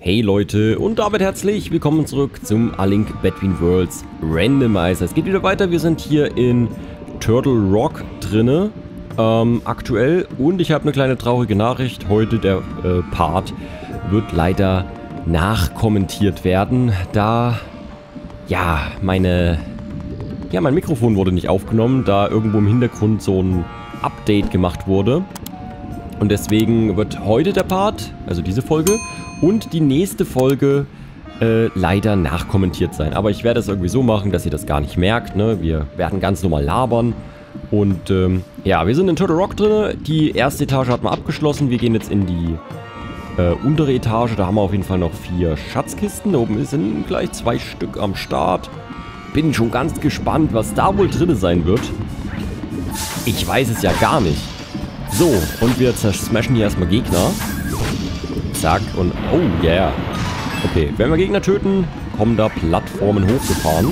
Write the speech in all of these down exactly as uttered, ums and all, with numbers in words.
Hey Leute und damit herzlich willkommen zurück zum A Link Between Worlds Randomizer. Es geht wieder weiter, wir sind hier in Turtle Rock drinne ähm, aktuell und ich habe eine kleine traurige Nachricht. Heute der äh, Part wird leider nachkommentiert werden, da ja meine ja mein Mikrofon wurde nicht aufgenommen, da irgendwo im Hintergrund so ein Update gemacht wurde. Und deswegen wird heute der Part, also diese Folge, und die nächste Folge äh, leider nachkommentiert sein. Aber ich werde es irgendwie so machen, dass ihr das gar nicht merkt, ne? Wir werden ganz normal labern. Und ähm, ja, wir sind in Turtle Rock drin. Die erste Etage hat man abgeschlossen. Wir gehen jetzt in die äh, untere Etage. Da haben wir auf jeden Fall noch vier Schatzkisten. Da oben sind gleich zwei Stück am Start. Bin schon ganz gespannt, was da wohl drin sein wird. Ich weiß es ja gar nicht. So, und wir zersmashen hier erstmal Gegner. Zack, und oh, yeah. Okay, wenn wir Gegner töten, kommen da Plattformen hochgefahren.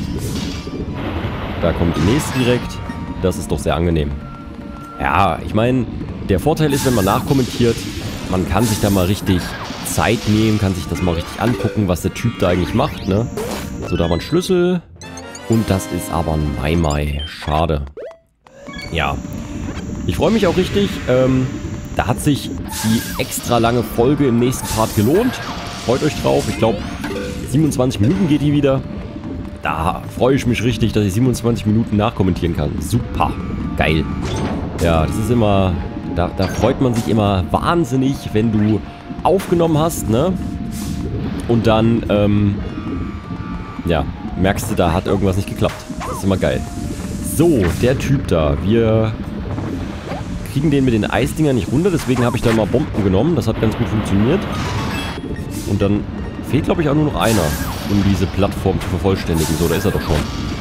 Da kommt die nächste direkt. Das ist doch sehr angenehm. Ja, ich meine, der Vorteil ist, wenn man nachkommentiert, man kann sich da mal richtig Zeit nehmen, kann sich das mal richtig angucken, was der Typ da eigentlich macht, ne? So, da haben wir einen Schlüssel. Und das ist aber ein Mai-Mai. Schade. Ja. Ich freue mich auch richtig, ähm, da hat sich die extra lange Folge im nächsten Part gelohnt. Freut euch drauf, ich glaube siebenundzwanzig Minuten geht die wieder. Da freue ich mich richtig, dass ich siebenundzwanzig Minuten nachkommentieren kann. Super, geil. Ja, das ist immer, da, da freut man sich immer wahnsinnig, wenn du aufgenommen hast, ne? Und dann, ähm, ja, merkst du, da hat irgendwas nicht geklappt. Das ist immer geil. So, der Typ da, wir kriegen den mit den Eisdingern nicht runter, deswegen habe ich da mal Bomben genommen. Das hat ganz gut funktioniert. Und dann fehlt, glaube ich, auch nur noch einer, um diese Plattform zu vervollständigen. So, da ist er doch schon.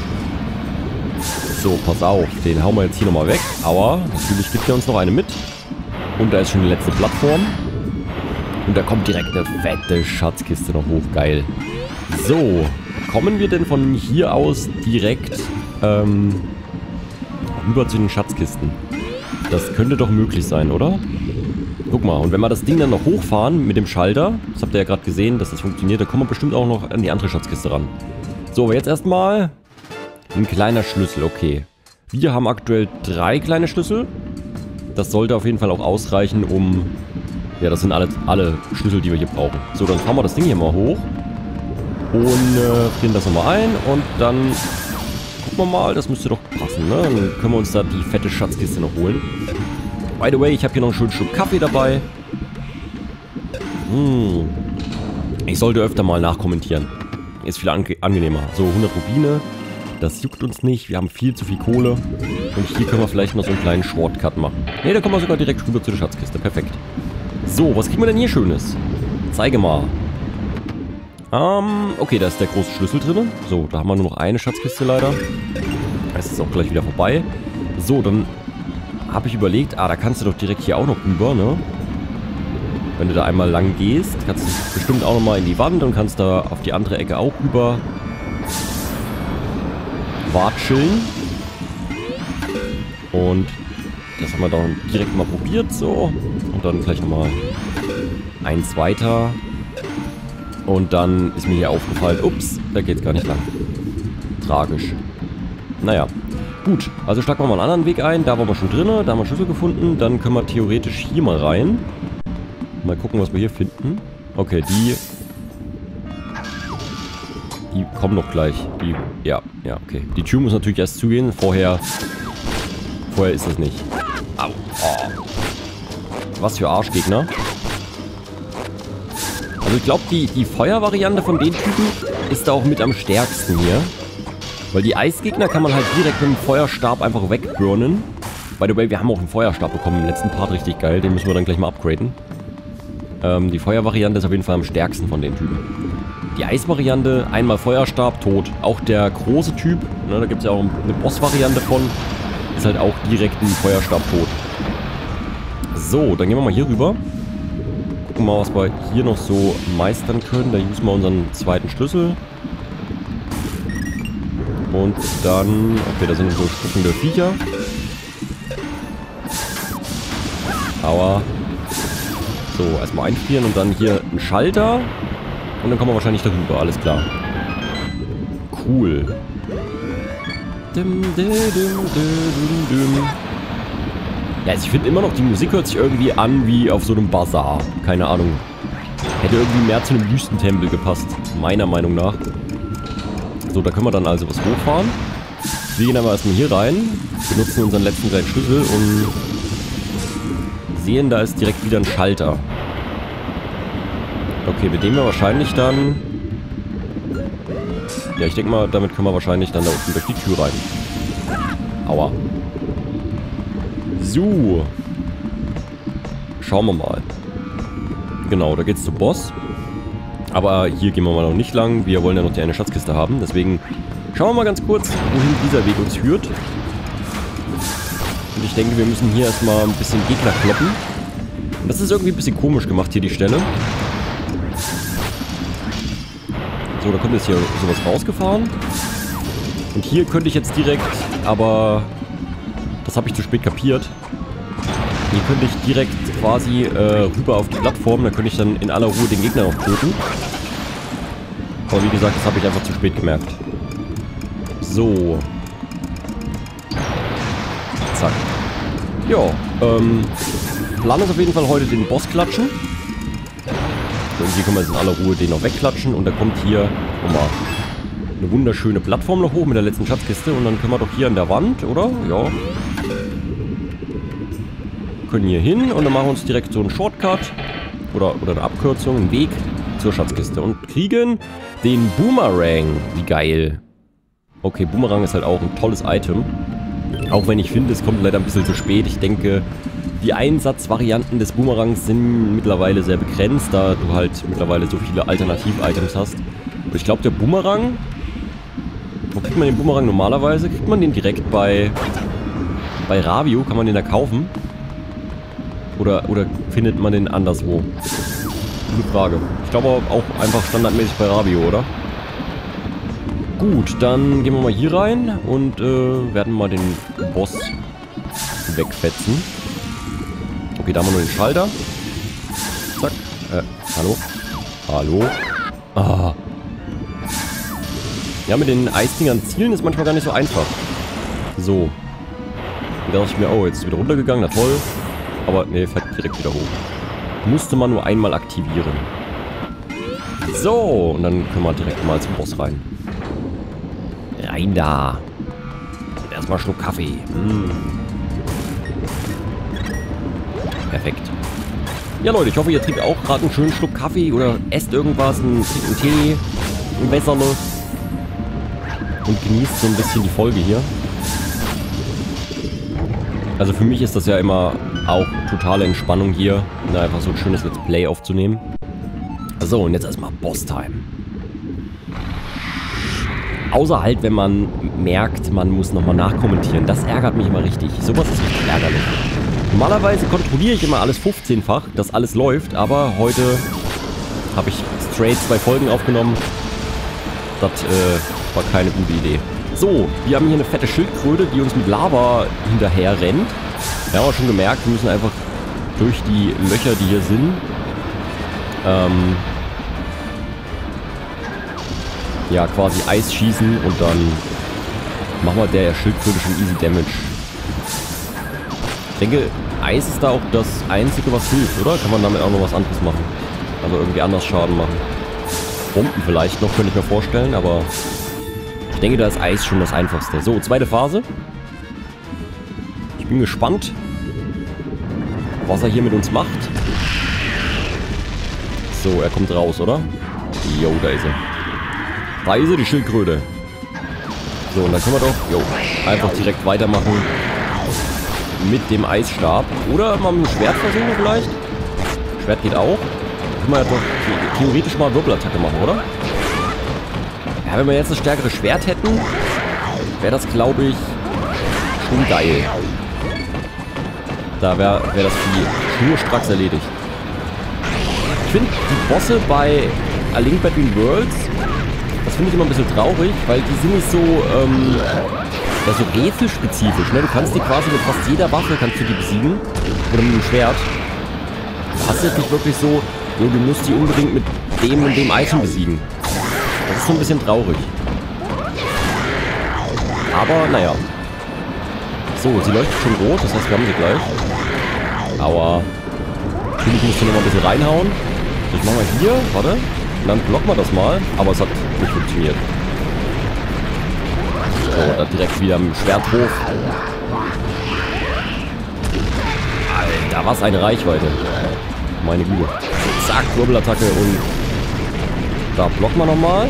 So, pass auf. Den hauen wir jetzt hier nochmal weg. Aber natürlich gibt er uns noch eine mit. Und da ist schon die letzte Plattform. Und da kommt direkt eine fette Schatzkiste noch hoch. Geil. So, kommen wir denn von hier aus direkt ähm, rüber zu den Schatzkisten? Das könnte doch möglich sein, oder? Guck mal, und wenn wir das Ding dann noch hochfahren mit dem Schalter, das habt ihr ja gerade gesehen, dass das funktioniert, da kommen wir bestimmt auch noch an die andere Schatzkiste ran. So, aber jetzt erstmal ein kleiner Schlüssel, okay. Wir haben aktuell drei kleine Schlüssel. Das sollte auf jeden Fall auch ausreichen, um... Ja, das sind alle, alle Schlüssel, die wir hier brauchen. So, dann fahren wir das Ding hier mal hoch. Und äh, frieren das nochmal ein und dann... Gucken wir mal, das müsste doch passen, ne? Dann können wir uns da die fette Schatzkiste noch holen. By the way, ich habe hier noch einen schönen Schluck Kaffee dabei. Hm. Ich sollte öfter mal nachkommentieren. Ist viel ange angenehmer. So, hundert Rubine. Das juckt uns nicht. Wir haben viel zu viel Kohle. Und hier können wir vielleicht noch so einen kleinen Shortcut machen. Ne, da kommen wir sogar direkt rüber zu der Schatzkiste. Perfekt. So, was kriegen wir denn hier Schönes? Zeige mal. Ähm, okay, da ist der große Schlüssel drin. So, da haben wir nur noch eine Schatzkiste leider. Das ist auch gleich wieder vorbei. So, dann habe ich überlegt, ah, da kannst du doch direkt hier auch noch rüber, ne? Wenn du da einmal lang gehst, kannst du bestimmt auch nochmal in die Wand und kannst da auf die andere Ecke auch rüber watscheln. Und das haben wir dann direkt mal probiert, so. Und dann gleich nochmal eins weiter. Und dann ist mir hier aufgefallen, ups, da geht's gar nicht lang. Tragisch. Naja, gut. Also schlagen wir mal einen anderen Weg ein. Da waren wir schon drin, da haben wir Schlüssel gefunden. Dann können wir theoretisch hier mal rein. Mal gucken, was wir hier finden. Okay, die... Die kommen noch gleich. Die... Ja, ja, okay. Die Tür muss natürlich erst zugehen. Vorher... Vorher ist das nicht. Au. Oh. Was für Arschgegner. Also ich glaube, die, die Feuervariante von den Typen ist da auch mit am stärksten hier. Weil die Eisgegner kann man halt direkt mit dem Feuerstab einfach wegburnen. By the way, wir haben auch einen Feuerstab bekommen im letzten Part, richtig geil. Den müssen wir dann gleich mal upgraden. Ähm, die Feuervariante ist auf jeden Fall am stärksten von den Typen. Die Eisvariante, einmal Feuerstab, tot. Auch der große Typ, ne, da gibt es ja auch eine Boss-Variante von, ist halt auch direkt ein Feuerstab tot. So, dann gehen wir mal hier rüber. Gucken mal, was wir hier noch so meistern können. Da usen wir unseren zweiten Schlüssel. Und dann... Okay, da sind so spuckende Viecher. Aua. So, erstmal einfrieren und dann hier ein Schalter. Und dann kommen wir wahrscheinlich darüber, alles klar. Cool. Dim, dim, dim, dim, dim. Ja, also ich finde immer noch, die Musik hört sich irgendwie an wie auf so einem Bazar. Keine Ahnung. Hätte irgendwie mehr zu einem Wüstentempel gepasst, meiner Meinung nach. So, da können wir dann also was hochfahren. Wir gehen aber erstmal hier rein, benutzen unseren letzten kleinen Schlüssel und sehen, da ist direkt wieder ein Schalter. Okay, mit dem wir wahrscheinlich dann... Ja, ich denke mal, damit können wir wahrscheinlich dann da unten durch die Tür rein. Aua. So. Schauen wir mal. Genau, da geht's zum Boss. Aber hier gehen wir mal noch nicht lang. Wir wollen ja noch die eine Schatzkiste haben. Deswegen schauen wir mal ganz kurz, wohin dieser Weg uns führt. Und ich denke, wir müssen hier erstmal ein bisschen Gegner kloppen. Und das ist irgendwie ein bisschen komisch gemacht, hier die Stelle. So, da kommt jetzt hier sowas rausgefahren. Und hier könnte ich jetzt direkt, aber das habe ich zu spät kapiert. Hier könnte ich direkt quasi äh, rüber auf die Plattform, da könnte ich dann in aller Ruhe den Gegner noch töten. Aber wie gesagt, das habe ich einfach zu spät gemerkt. So. Zack. Ja, ähm, Plan ist auf jeden Fall heute den Boss klatschen. So, und hier können wir jetzt in aller Ruhe den noch wegklatschen und da kommt hier nochmal eine wunderschöne Plattform noch hoch mit der letzten Schatzkiste und dann können wir doch hier an der Wand, oder? Ja. Können hier hin und dann machen wir uns direkt so einen Shortcut oder, oder eine Abkürzung, einen Weg zur Schatzkiste und kriegen den Boomerang. Wie geil. Okay, Boomerang ist halt auch ein tolles Item. Auch wenn ich finde, es kommt leider ein bisschen zu spät. Ich denke, die Einsatzvarianten des Boomerangs sind mittlerweile sehr begrenzt, da du halt mittlerweile so viele Alternativ-Items hast. Und ich glaube, der Boomerang... Wo kriegt man den Boomerang normalerweise? Kriegt man den direkt bei... Bei Ravio? Kann man den da kaufen? Oder, oder findet man den anderswo? Gute Frage. Ich glaube auch einfach standardmäßig bei Ravio, oder? Gut, dann gehen wir mal hier rein und äh, werden mal den Boss wegfetzen. Okay, da haben wir nur den Schalter. Zack. Äh, hallo? Hallo? Ah. Ja, mit den Eisdingern zielen ist manchmal gar nicht so einfach. So. Da dachte ich mir, oh, jetzt ist wieder runtergegangen, na toll. Aber ne, fährt direkt wieder hoch. Musste man nur einmal aktivieren. So, und dann können wir direkt mal zum Boss rein. Rein da. Erstmal einen Schluck Kaffee. Mm. Perfekt. Ja Leute, ich hoffe, ihr trinkt auch gerade einen schönen Schluck Kaffee oder esst irgendwas, einen, einen Tee, ein Wässerle. Und genießt so ein bisschen die Folge hier. Also für mich ist das ja immer auch totale Entspannung hier, einfach so ein schönes Let's Play aufzunehmen. So, und jetzt erstmal Boss-Time. Außer halt, wenn man merkt, man muss nochmal nachkommentieren. Das ärgert mich immer richtig. Sowas ist richtig ärgerlich. Normalerweise kontrolliere ich immer alles fünfzehnfach, dass alles läuft, aber heute habe ich straight zwei Folgen aufgenommen. Das äh, war keine gute Idee. So, wir haben hier eine fette Schildkröte, die uns mit Lava hinterher rennt. Wir haben auch schon gemerkt, wir müssen einfach durch die Löcher, die hier sind, ähm, ja, quasi Eis schießen und dann machen wir der Schildkröte schon easy Damage. Ich denke, Eis ist da auch das Einzige, was hilft, oder? Kann man damit auch noch was anderes machen? Also irgendwie anders Schaden machen. Bomben vielleicht noch, könnte ich mir vorstellen, aber ich denke, da ist Eis schon das Einfachste. So, zweite Phase. Ich bin gespannt, was er hier mit uns macht. So, er kommt raus, oder? Jo, da ist er. Da ist er, die Schildkröte. So, und dann können wir doch, jo, einfach direkt weitermachen mit dem Eisstab. Oder mal mit dem Schwert versuchen vielleicht. Schwert geht auch. Können wir ja doch theoretisch mal Wirbelattacke machen, oder? Ja, wenn wir jetzt das stärkere Schwert hätten, wäre das, glaube ich, schon geil. Da wäre wär das Vieh schnurstracks erledigt. Ich finde die Bosse bei A Link Between Worlds, das finde ich immer ein bisschen traurig, weil die sind nicht so, ähm, ja, so rätselspezifisch, ne? Du kannst die quasi mit fast jeder Waffe kannst du die besiegen. Oder mit dem Schwert. Das ist jetzt nicht wirklich so, so, du musst die unbedingt mit dem und dem Item besiegen. Das ist so ein bisschen traurig. Aber, naja. So, sie leuchtet schon rot, das heißt, wir haben sie gleich. Aua. Natürlich musst du noch mal ein bisschen reinhauen. Das machen wir hier, warte. Und dann blocken wir das mal. Aber es hat nicht funktioniert. So, dann direkt wieder mit dem Schwert hoch. Alter, was eine Reichweite. Meine Güte. So, zack, Wirbelattacke und da blocken wir nochmal.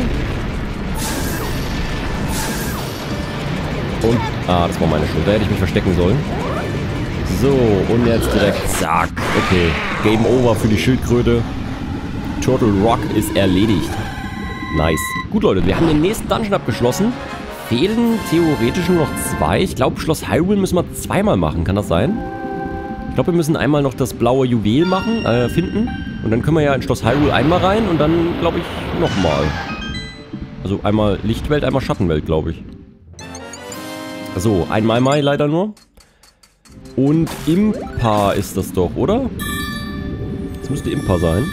Und, ah, das war meine Schuld. Da hätte ich mich verstecken sollen. So, und jetzt direkt, zack. Okay, Game Over für die Schildkröte. Turtle Rock ist erledigt. Nice. Gut, Leute, wir haben den nächsten Dungeon abgeschlossen. Fehlen theoretisch nur noch zwei. Ich glaube, Schloss Hyrule müssen wir zweimal machen. Kann das sein? Ich glaube, wir müssen einmal noch das blaue Juwel machen, äh, finden. Und dann können wir ja in Schloss Hyrule einmal rein und dann, glaube ich, nochmal. Also einmal Lichtwelt, einmal Schattenwelt, glaube ich. So, ein Mai Mai leider nur. Und Impa ist das doch, oder? Das müsste Impa sein.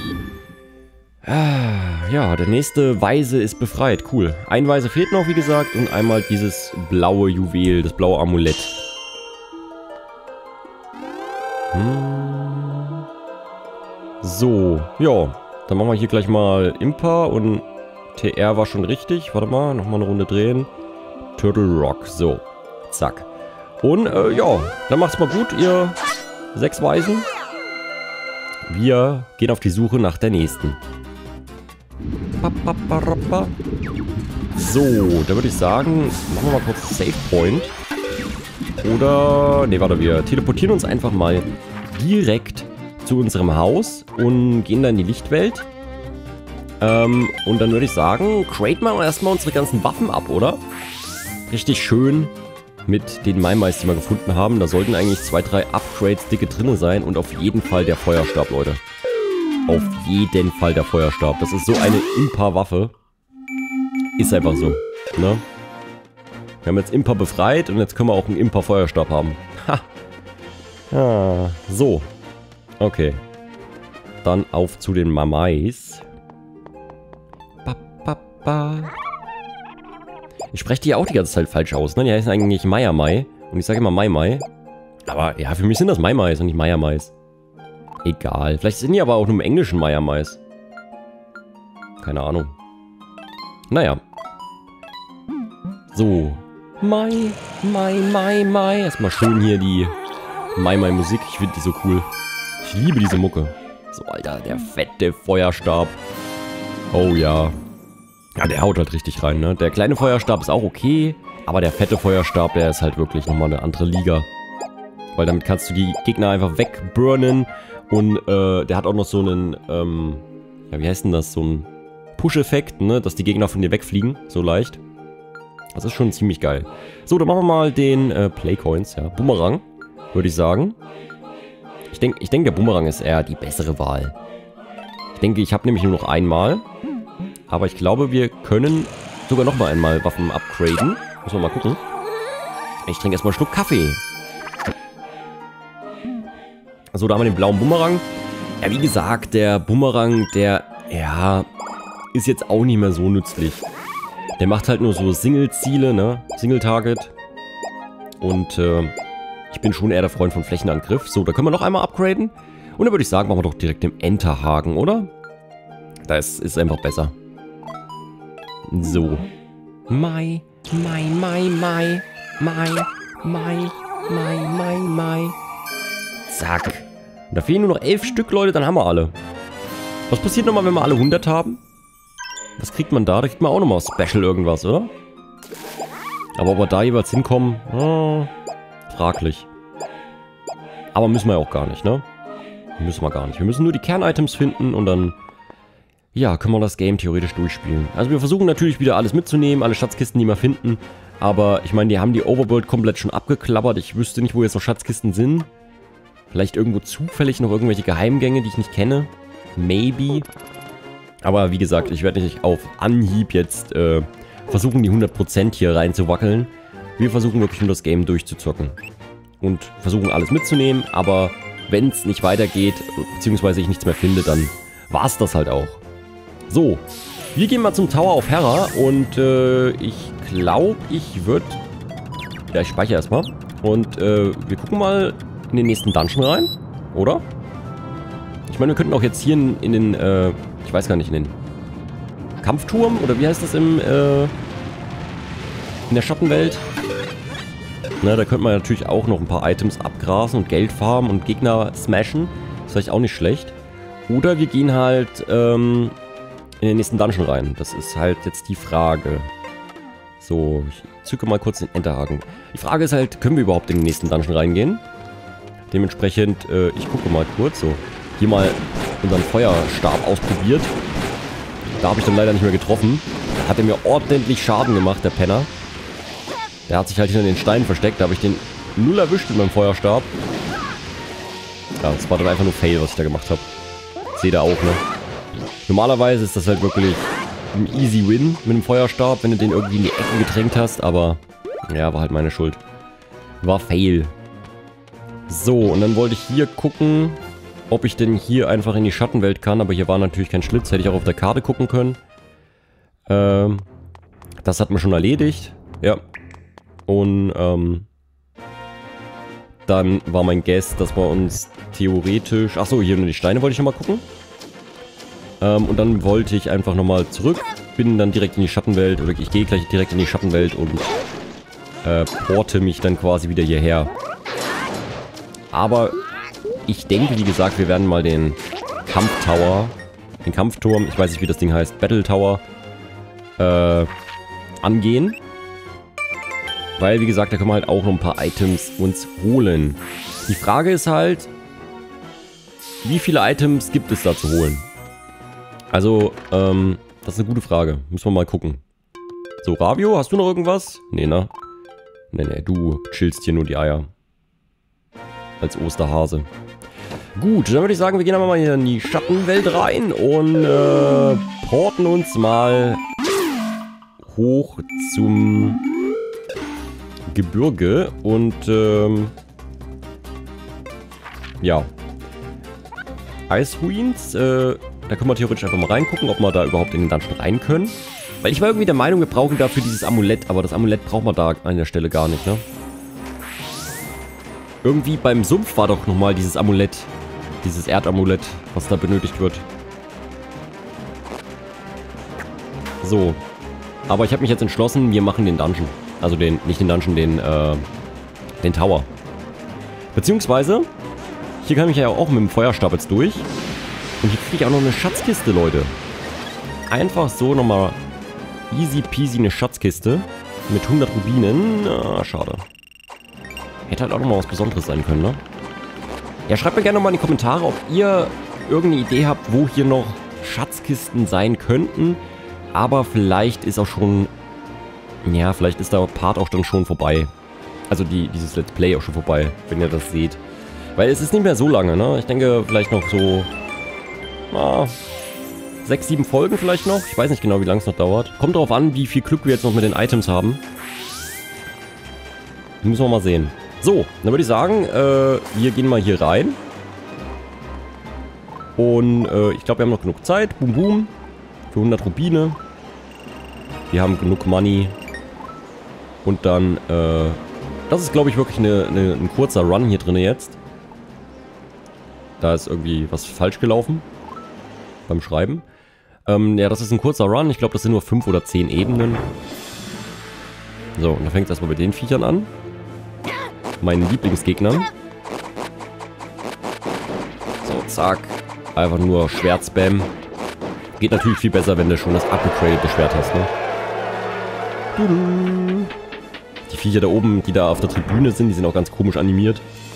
Ah, ja, der nächste Weise ist befreit. Cool. Ein Weise fehlt noch, wie gesagt. Und einmal dieses blaue Juwel, das blaue Amulett. Hm. So, ja. Dann machen wir hier gleich mal Impa und T R war schon richtig. Warte mal, nochmal eine Runde drehen. Turtle Rock, so. Zack. Und, äh, ja, dann macht's mal gut, ihr sechs Weisen. Wir gehen auf die Suche nach der nächsten. So, da würde ich sagen, machen wir mal kurz Save Point. Oder, ne, warte, wir teleportieren uns einfach mal direkt zu unserem Haus und gehen dann in die Lichtwelt. Ähm, und dann würde ich sagen, craten wir erstmal unsere ganzen Waffen ab, oder? Richtig schön mit den Mai Mais, die wir gefunden haben. Da sollten eigentlich zwei, drei Upgrades dicke drin sein und auf jeden Fall der Feuerstab, Leute. Auf jeden Fall der Feuerstab. Das ist so eine Impa-Waffe. Ist einfach so, ne? Wir haben jetzt Impa befreit und jetzt können wir auch einen Impa-Feuerstab haben. Ha! Ah, so. Okay. Dann auf zu den Mamais. Ba, ba, ba. Ich spreche die ja auch die ganze Zeit falsch aus, ne? Die heißen eigentlich Maya Mai. Und ich sage immer Mai Mai. Aber ja, für mich sind das Mai Mais und nicht Maya Mais. Egal. Vielleicht sind die aber auch nur im Englischen Maya Mais. Keine Ahnung. Naja. So. Mai, Mai, Mai, Mai. Erstmal schön hier die Mai Mai Musik. Ich finde die so cool. Ich liebe diese Mucke. So, Alter, der fette Feuerstab. Oh ja. Ja, der haut halt richtig rein, ne? Der kleine Feuerstab ist auch okay. Aber der fette Feuerstab, der ist halt wirklich nochmal eine andere Liga. Weil damit kannst du die Gegner einfach wegburnen. Und äh, der hat auch noch so einen, ähm, ja, wie heißt denn das? So ein Push-Effekt, ne? Dass die Gegner von dir wegfliegen. So leicht. Das ist schon ziemlich geil. So, dann machen wir mal den äh, Playcoins, ja. Bumerang, würde ich sagen. Ich denke, ich denk, der Bumerang ist eher die bessere Wahl. Ich denke, ich habe nämlich nur noch einmal. Aber ich glaube, wir können sogar noch mal einmal Waffen upgraden. Müssen wir mal gucken. Ich trinke erstmal einen Schluck Kaffee. So, da haben wir den blauen Bumerang. Ja, wie gesagt, der Bumerang, der, ja, ist jetzt auch nicht mehr so nützlich. Der macht halt nur so Single-Ziele, ne? Single-Target. Und, äh, ich bin schon eher der Freund von Flächenangriff. So, da können wir noch einmal upgraden. Und dann würde ich sagen, machen wir doch direkt den Enterhaken, oder? Das ist einfach besser. So. Mai, Mai, Mai, Mai, Mai, Mai, Mai, Mai, Mai. Zack. Und da fehlen nur noch elf Stück, Leute, dann haben wir alle. Was passiert nochmal, wenn wir alle hundert haben? Was kriegt man da? Da kriegt man auch nochmal Special irgendwas, oder? Aber ob wir da jeweils hinkommen, oh, fraglich. Aber müssen wir ja auch gar nicht, ne? Müssen wir gar nicht. Wir müssen nur die Kern-Items finden und dann, ja, können wir das Game theoretisch durchspielen. Also wir versuchen natürlich wieder alles mitzunehmen, alle Schatzkisten, die wir finden. Aber ich meine, die haben die Overworld komplett schon abgeklappert. Ich wüsste nicht, wo jetzt noch Schatzkisten sind. Vielleicht irgendwo zufällig noch irgendwelche Geheimgänge, die ich nicht kenne. Maybe. Aber wie gesagt, ich werde nicht auf Anhieb jetzt äh, versuchen, die hundert Prozent hier reinzuwackeln. Wir versuchen wirklich nur das Game durchzuzocken. Und versuchen alles mitzunehmen, aber wenn es nicht weitergeht, beziehungsweise ich nichts mehr finde, dann war es das halt auch. So, wir gehen mal zum Tower of Hera und äh, ich glaube, ich würde... Ja, ich speichere erstmal. Und äh, wir gucken mal in den nächsten Dungeon rein, oder? Ich meine, wir könnten auch jetzt hier in, in den, äh, ich weiß gar nicht, in den Kampfturm, oder wie heißt das im, äh, in der Schattenwelt? Na, da könnte man natürlich auch noch ein paar Items abgrasen und Geld farmen und Gegner smashen. Ist vielleicht auch nicht schlecht. Oder wir gehen halt, ähm, in den nächsten Dungeon rein. Das ist halt jetzt die Frage. So, ich zücke mal kurz den Enterhaken. Die Frage ist halt, können wir überhaupt in den nächsten Dungeon reingehen? Dementsprechend, äh, ich gucke mal kurz, so. Hier mal unseren Feuerstab ausprobiert. Da habe ich dann leider nicht mehr getroffen. Da hat er mir ordentlich Schaden gemacht, der Penner. Der hat sich halt hinter den Steinen versteckt. Da habe ich den null erwischt mit meinem Feuerstab. Ja, das war dann einfach nur Fail, was ich da gemacht habe. Seht ihr auch, ne? Normalerweise ist das halt wirklich ein easy Win mit dem Feuerstab, wenn du den irgendwie in die Ecke gedrängt hast. Aber, ja, war halt meine Schuld. War Fail. So, und dann wollte ich hier gucken, ob ich denn hier einfach in die Schattenwelt kann. Aber hier war natürlich kein Schlitz. Hätte ich auch auf der Karte gucken können. Ähm, das hat man schon erledigt. Ja. Und, ähm, dann war mein Guess, dass wir uns theoretisch... Achso, hier nur die Steine wollte ich nochmal gucken. Ähm, und dann wollte ich einfach nochmal zurück. Bin dann direkt in die Schattenwelt. Oder ich gehe gleich direkt in die Schattenwelt und äh, porte mich dann quasi wieder hierher. Aber ich denke, wie gesagt, wir werden mal den Kampftower, den Kampfturm, ich weiß nicht, wie das Ding heißt, Battle Tower, äh, angehen. Weil, wie gesagt, da können wir halt auch noch ein paar Items uns holen. Die Frage ist halt, wie viele Items gibt es da zu holen? Also, ähm, das ist eine gute Frage. Müssen wir mal gucken. So, Ravio, hast du noch irgendwas? Nee, ne? Nee, nee, du chillst hier nur die Eier. Als Osterhase. Gut, dann würde ich sagen, wir gehen aber mal hier in die Schattenwelt rein und äh, porten uns mal hoch zum Gebirge und ähm, ja. Ice Ruins, äh, da können wir theoretisch einfach mal reingucken, ob wir da überhaupt in den Dungeon rein können. Weil ich war irgendwie der Meinung, wir brauchen dafür dieses Amulett, aber das Amulett braucht man da an der Stelle gar nicht, ne? Irgendwie beim Sumpf war doch nochmal dieses Amulett, dieses Erdamulett, was da benötigt wird. So. Aber ich habe mich jetzt entschlossen, wir machen den Dungeon. Also den, nicht den Dungeon, den, äh, den Tower. Beziehungsweise, hier kann ich ja auch mit dem Feuerstab jetzt durch. Und hier kriege ich auch noch eine Schatzkiste, Leute. Einfach so nochmal easy peasy eine Schatzkiste. Mit hundert Rubinen. Ah, schade. Hätte halt auch nochmal was Besonderes sein können, ne? Ja, schreibt mir gerne nochmal in die Kommentare, ob ihr irgendeine Idee habt, wo hier noch Schatzkisten sein könnten. Aber vielleicht ist auch schon... Ja, vielleicht ist der Part auch dann schon vorbei. Also die, dieses Let's Play auch schon vorbei, wenn ihr das seht. Weil es ist nicht mehr so lange, ne? Ich denke vielleicht noch so... Ah, sechs, sieben Folgen vielleicht noch. Ich weiß nicht genau, wie lange es noch dauert. Kommt darauf an, wie viel Glück wir jetzt noch mit den Items haben. Müssen wir mal sehen. So, dann würde ich sagen, äh, wir gehen mal hier rein. Und äh, ich glaube, wir haben noch genug Zeit. Boom, boom. Für hundert Rubine. Wir haben genug Money. Und dann, äh, das ist, glaube ich, wirklich eine, eine, ein kurzer Run hier drin jetzt. Da ist irgendwie was falsch gelaufen. Beim Schreiben. Ähm, ja, das ist ein kurzer Run. Ich glaube, das sind nur fünf oder zehn Ebenen. So, und dann fängt es erstmal mit den Viechern an. Meinen Lieblingsgegnern. So, zack. Einfach nur Schwert-Spam. Geht natürlich viel besser, wenn du schon das upgradete Schwert hast, ne? Die Viecher da oben, die da auf der Tribüne sind, die sind auch ganz komisch animiert.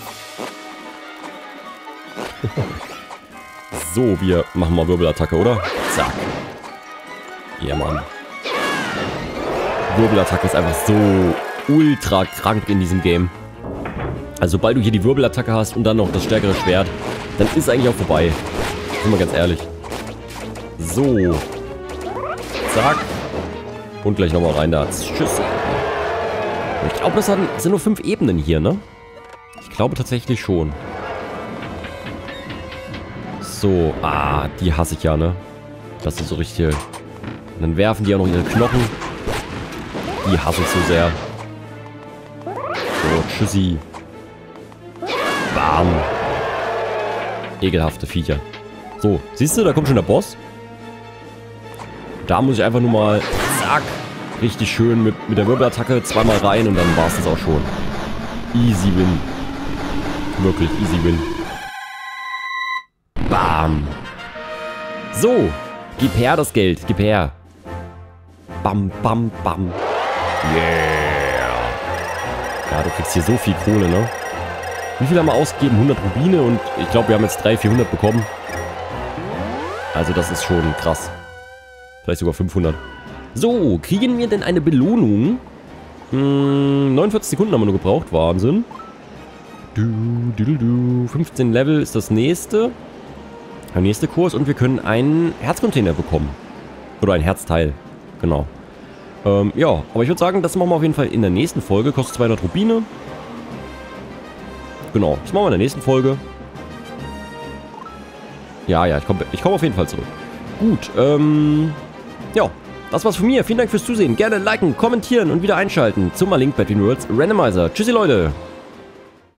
So, wir machen mal Wirbelattacke, oder? Zack. Ja, Mann. Wirbelattacke ist einfach so ultra krank in diesem Game. Also sobald du hier die Wirbelattacke hast und dann noch das stärkere Schwert, dann ist es eigentlich auch vorbei. Sind wir ganz ehrlich. So. Zack. Und gleich nochmal rein da. Tschüss. Ich glaube, das sind nur fünf Ebenen hier, ne? Ich glaube tatsächlich schon. So, ah, die hasse ich ja, ne? Das ist so richtig... Und dann werfen die auch noch ihre Knochen. Die hasse ich so sehr. So, tschüssi. Bam. Ekelhafte Viecher. So, siehst du, da kommt schon der Boss. Da muss ich einfach nur mal, zack, richtig schön mit, mit der Wirbelattacke zweimal rein und dann war es das auch schon. Easy win. Wirklich easy win. Bam. So, gib her das Geld, gib her. Bam, bam, bam. Yeah. Ja, du kriegst hier so viel Kohle, ne? Wie viel haben wir ausgegeben? hundert Rubine und ich glaube, wir haben jetzt dreihundert, vierhundert bekommen. Also das ist schon krass. Vielleicht sogar fünfhundert. So, kriegen wir denn eine Belohnung? Hm, neunundvierzig Sekunden haben wir nur gebraucht. Wahnsinn. Du, du, du, du. fünfzehn Level ist das nächste. Der nächste Kurs. Und wir können einen Herzcontainer bekommen. Oder ein Herzteil. Genau. Ähm, ja, aber ich würde sagen, das machen wir auf jeden Fall in der nächsten Folge. Kostet zweihundert Rubine. Genau, das machen wir in der nächsten Folge. Ja, ja, ich komme ich komm auf jeden Fall zurück. Gut, ähm... ja, das war's von mir. Vielen Dank fürs Zusehen. Gerne liken, kommentieren und wieder einschalten zum Link Between Worlds Randomizer. Tschüssi, Leute!